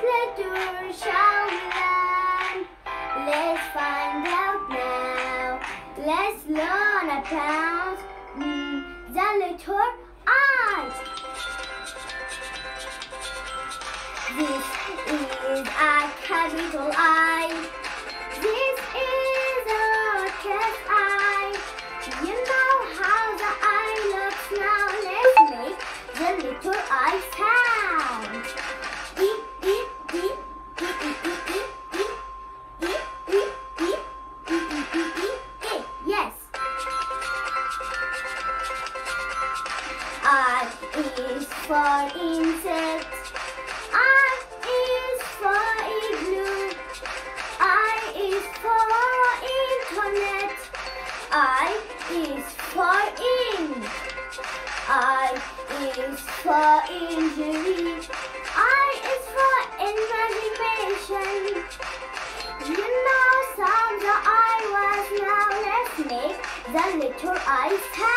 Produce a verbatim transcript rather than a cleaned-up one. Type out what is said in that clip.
letter shall we learn? Let's find out now. Let's learn about mm, the letter I. This is a capital I. This is a lowercase I. You know how the I looks now. Let's make the letter I sound. E, E, E, E, E, E, E, E, E, E, E, E, E, E, E, E. Yes. I is for insect. I is for igloo. I is for internet. I is for ink. I is for injury. I is for imagination. You know some the I was now. Let's make the letter I sound.